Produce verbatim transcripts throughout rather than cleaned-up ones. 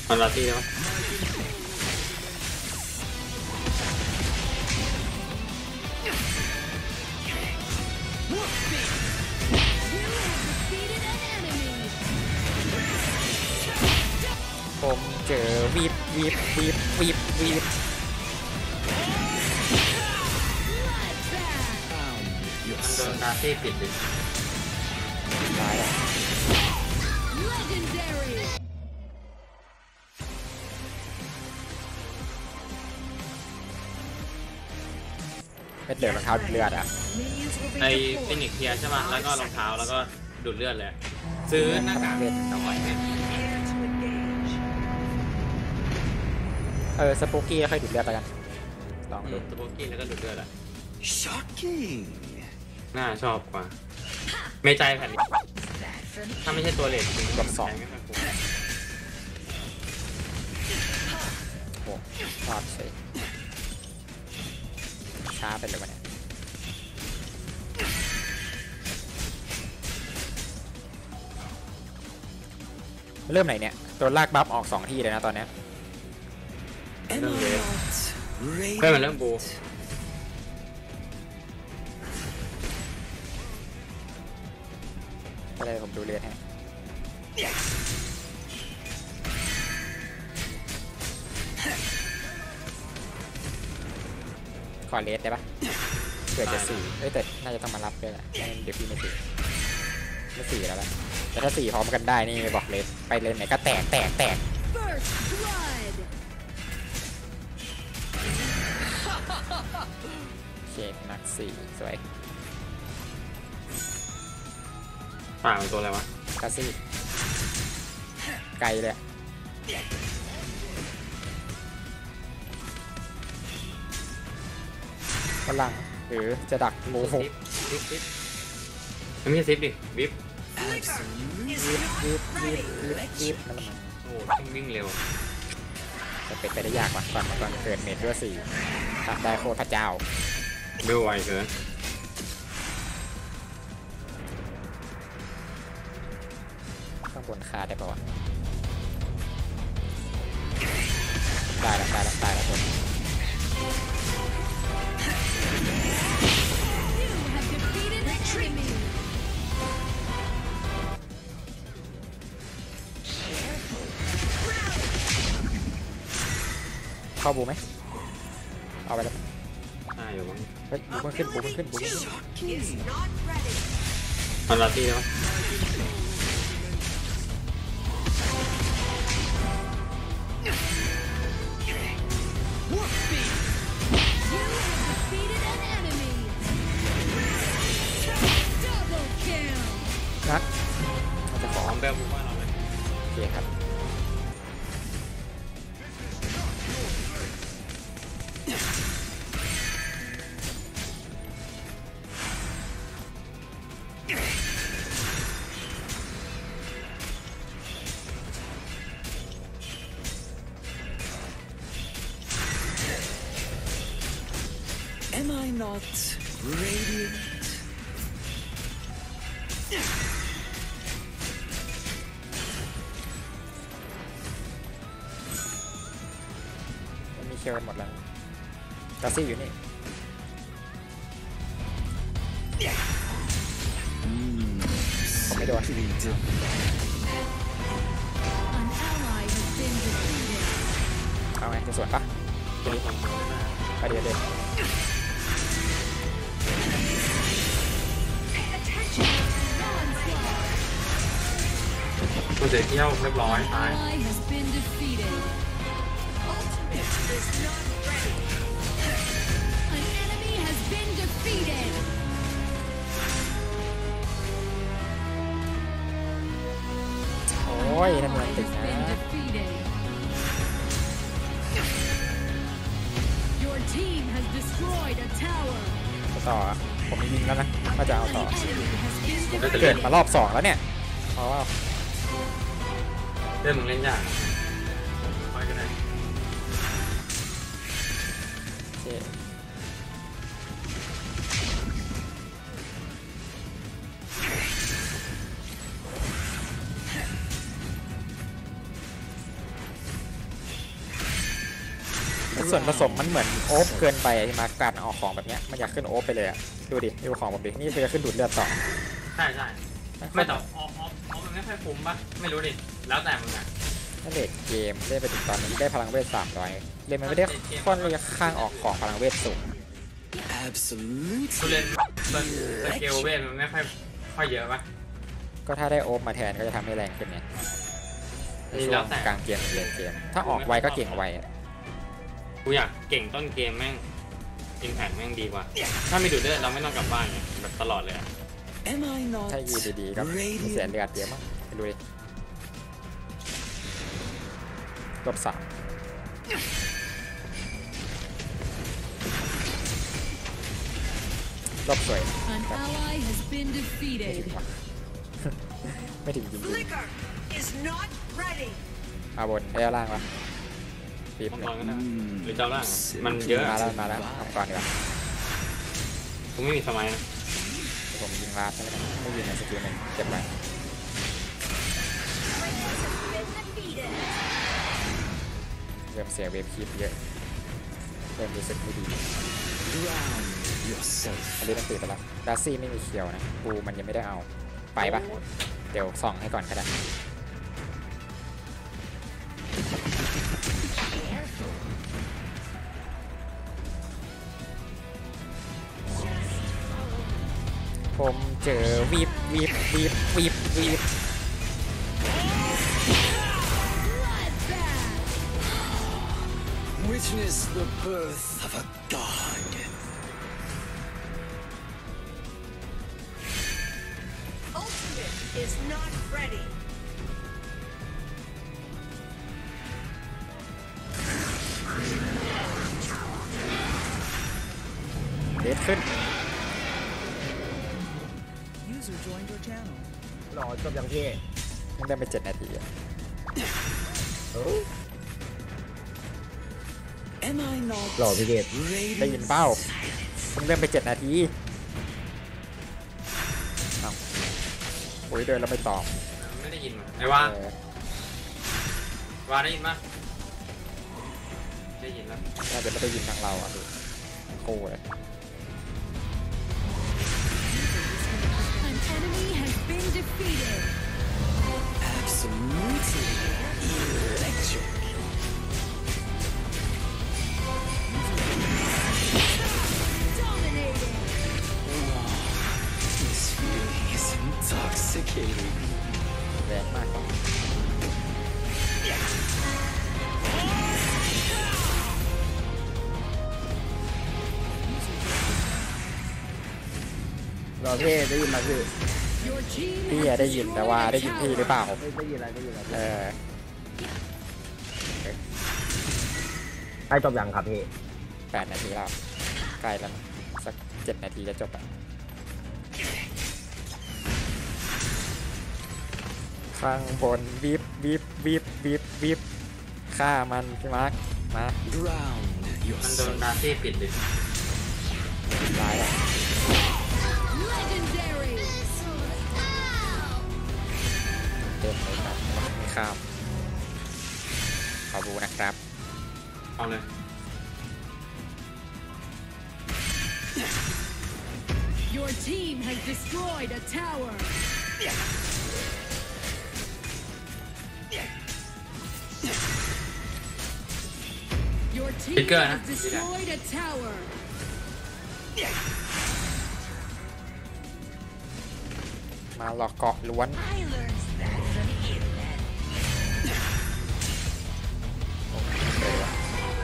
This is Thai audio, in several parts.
มันลาตี้แล้วผมเจอวีบวีบวีบวีบวีบมันโดนลาตี้ปิดเลยตายแล้วเป็นเหลือรองเท้าเลือดอ่ะไอฟินิกเทียใช่ป่ะแล้วก็รองเท้าแล้วก็ดูดเลือดเลยซื้อหน้ากากเวทเอาไว้เนี่ยเออสปูกี้แล้วค่อยดูดเลือดไปกันลองดูสปูกี้แล้วก็ดูดเลือดอ่ะ Shocking น่าชอบกว่าเมใจแผ่นนี้ถ้าไม่ใช่ตัวเลดจริงกับสองโอ้ชอบสิช้าไปเลยวันนี้เริ่มไหนเนี่ยตัวลากบัฟออกสองที่เลยนะตอนนี้เริ่มเลยเพื่อนมันเริ่มบูอะไรผมดูเลือดให้ขอเลสได้ปะเกิดจะสี่เอ้ยแต่น่าจะต้องมารับด้วยแหละเดี๋ยวพี่ไม่สี่ไม่สี่แล้วแหละแต่ถ้าสี่พร้อมกันได้นี่บอกเลสไปเลนไหนก็แตกแตกแตกโอเคนักสี่สวยป่าเป็นตัวอะไรวะกาซี่ไกลเลยฝรั่งหรือจะดักโง่ซิปซิปมันไม่ใช่ซิปดิวิบวิบวิบวิบวิบวิบนั่นแหละโอ้วิ่งเร็วจะเป็นไปได้ยากกว่าก่อนมาก่อนเกิดเมทด้วยสี่ตัดได้โคตรพระเจ้าเร็วไวเกินข้างบนคาได้ปะวะได้แล้วได้แล้วได้แล้วคนเข้าบูไหมเอาไปแล้วใช่อยู่มั้งเฮ้ยบูมันขึ้นบูมันขึ้นบูมันขึ้นมันลาตี้แล้วนะเราจะขอทำแบบบูว่าเราเลยโอเคครับ Am I not radiant? มันมีเคียวกันหมดแล้วกาซี่อยู่นี่ผมไม่โดนเอาไงจะสวนปะจะรีบไปเดี๋ยวเดี๋ยวมันเสียเที่ยวเรียบร้อยตายโอ้ยนั่นมันติดนะต่อผมมีมิงแล้วนะว่าจะเอาต่อเกิดมารอบสองแล้วเนี่ยเพราะว่าเรื่องมึงเล่นยากไปกันเลยโอเคส่วนผสมมันเหมือนโอ๊บเกินไปมาการออกของแบบเนี้ยมันอยากขึ้นโอ๊บไปเลยอะดูดิดูของผมดินี่จะขึ้นดูดเลือดต่อใช่ใช่ไม่แต่ออฟออฟออฟมันไม่ค่อยคุ้มปะไม่รู้ดิแล้วแต่มึงอะถ้าเลดเกมเล่นไปถึงตอนนี้ได้พลังเวทสามร้อยเล่นมันไม่ได้ค่อนข้างออกของพลังเวทสูงทุ Absolutely. เรียนสเกลเวทมันไม่ค่อยค่อยเยอะปะก็ถ้าได้โอ๊บมาแทนก็จะทำให้แรงขึ้นไงในนี่ช่แล้ว วแต่งกลางเกมเลนเกมถ้าออกไวก็เก่งไวอะกูอยากเก่งต้นเกมแม่งอินแพคแม่งดีกว่าถ้ามีดูดเลือดเราไม่ต้องกลับบ้านไงแบบตลอดเลยอะ Am I not ถ้ายีดีๆก็เสีย radiant? เลือดเยอะมากไปดูดิลบสามลบสวย An ally has been ไม่ถึ defeated. งว่ะ ไม่ถึงจริง Flicker is not ready. ๆเอาบนได้ล่างวะปีบต้องเลลองยกันนะ Hmm, หรือเจ้าล่างมันเยอะมาอะแล้วมาแล้วทำก่อนดีกว่ากูไม่มีสมัยนะเดี๋ยวผมยิงลาดให้แล้วกันไม่ยิงในสกิลหนึ่งเก็บไว้เริ่มเสียเวฟคีบเยอะเริ่มรู้สึกไม่ดี Drown yourself. อันนี้ต้องตื่นไปแล้วดาร์ซี่ไม่มีเคียวนะปูมันยังไม่ได้เอาไปปะเดี๋ยวส่องให้ก่อนก็ได้ผมเจอวีบวีบวีบวีบวีบ Witness the birth of a god. Ultimate is not ready. เดทขึ้น User joined your channel. หล่อจบอย่างพี่เพิ่งได้ไปเจ็ดนาทีอะ Am I not หล่อพี่เดชได้ยิน radiant? เป้าเพิ่งเริ่มไปเจ็ดนาทีเอ้าโอ้ยเดินแล้วไม่ตอบไม่ได้ยินมั้ยไอ้ว่าเออว่าได้ยินปะได้ยินแล้วน่าจะไม่ได้ยินทางเราอ่ะดูโค้เลย An enemy has been defeated. Absolutely electric. Dominating. This feeling is intoxicating. แรงมากกว่าหล่อพี่ได้ยินมาพี่ Your team พี่ has อะได้ยินแต่ว่า destroyed ได้ a ยินพี่ tower. หรือเปล่าไม่ได้ยินอะไรได้ยินอะไรเออใกล้จบยังครับพี่แปดนาทีแล้วใกล้แล้วนะสักเจ็ดนาทีจะจบอ่ะข้างบนวิบวิบวิบวิบวิบฆ่ามันพี่มาร์คมา Drown มันโดน yourself. ดาร์ซี่ปิดดิตายแล้ว Legendary. เต็มเลยครับไม่ข้ามขอบูนะครับเอาเลย Your team has destroyed a tower. Your team Ticker, has huh? destroyed a tower. มาหลอกเกาะล้วน I learned that from internet. เลยวะ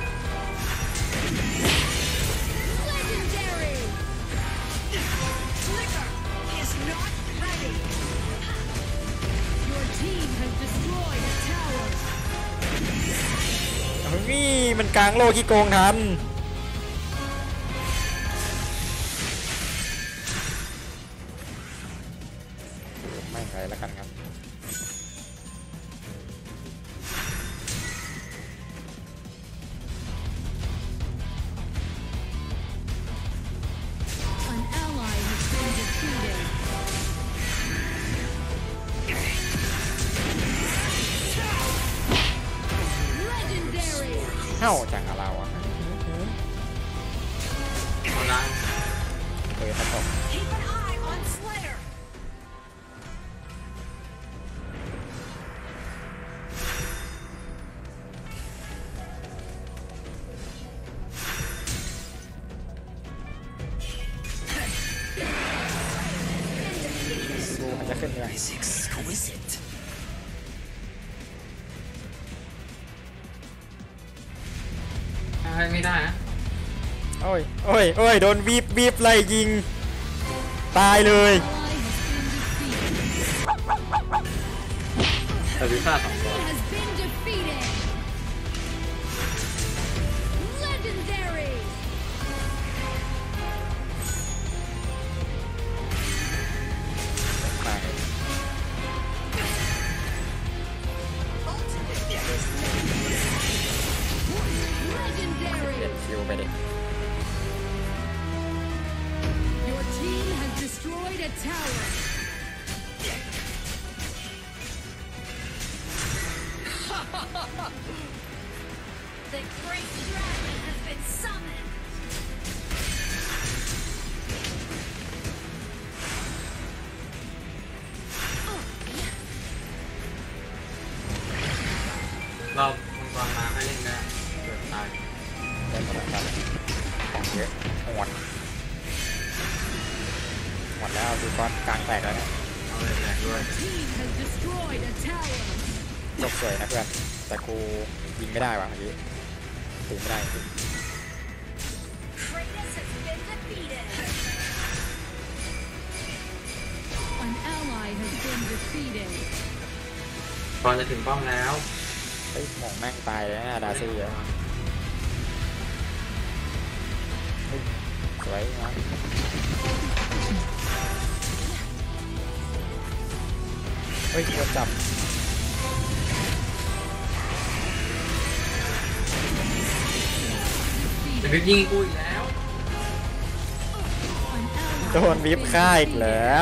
Legendary. Flicker is not ready. Your team has destroyed a tower. นี่มันกลางโลกี้โกงทันไม่ใครแล้วกันครับ An ally has been defeated. Legendary. เฮ้าจังอะเราอ่ะครับผม Keep an eye on Slayer. ดูมันจะขึ้นยังไง Is exquisite. ไม่ได้นะโอ้ยโอ้ยโอ้ยโดนบีบบีบไล่ยิง ตายเลยแต่พิซซ่าสองตัว Has been defeated. Legendary. มา Ultimate is เปลี่ย Legendary. นคิวไปดิ Your team has destroyed a tower. the great dragon has been summoned. ๆเรามังกรมาให้เล่นได้เกิดตายเล่นหมดแล้วของเยอะหมดหมดแล้วดูก้อนกลางแตกแล้วเนี่ยเอาเลยแรงด้วย Team has destroyed a tower. จบสวยนะเพื่อนแต่กูยิงไม่ได้ว่ะเมื่อกี้ตีไม่ได้จริง Kratos has been defeated. An ally has been defeated. ก่อนจะถึงป้อมแล้วเฮ้ยหมองแม่งตายเลยนะดาซี่อะเฮ้ยสวยนะเฮ้ยโดนจับจะพิยิงกูอีกแล้ว An ally โดนวิบค่าอีกแล้ว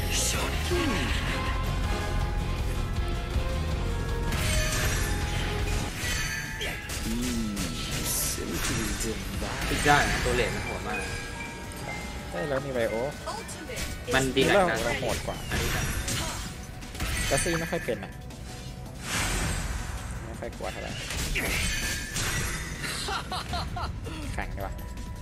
Simply divine. พิซซ่าเนี่ยตัวเหล็กมันโหดมากได้แล้วมีไบโอ Ultimate มัน is ดีแลเรื่องกขนะองเราโหดกว่าอันนี้แบบดาซี่ไม่ค่อยเป็นอ่ะไม่ค่อยกลัวเท่าไหร่แข่งดีกว่า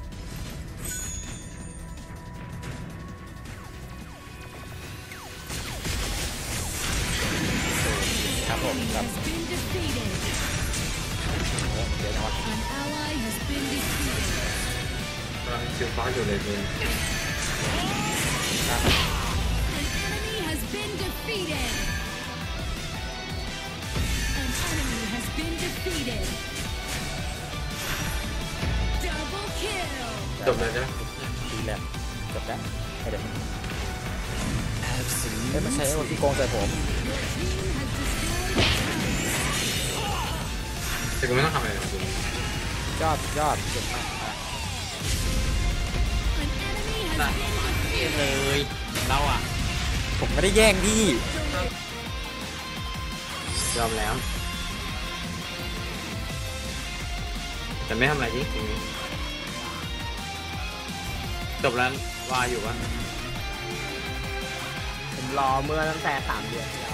ครับผมครับ has been defeated. เดี๋ยวนะวะ An ally has been defeated. ตอนนี้คิวฟ้าอยู่เลยเลย An enemy has been defeated. An enemy has been defeated. Double kill. จบเลยใช่ไหมดีแล้วจบแล้วให้เดี๋ยว Absolute. เฮ้ยมันใช้โอที่โกงใส่ผม Your team has destroyed a tower. แต่กูไม่ต้องทำอะไรหรอกกูยอดยอดเก่งมากอ่ะ An enemy has ได้ been เล defeated. ยเราอ่ะผมไม่ได้แย่งพี่ยอมแล้ว แต่ไม่ทำอะไรจริงจริงจบแล้ววาอยู่ปะผมรอเมื่อตั้งแต่สามเดือนที่แล้ว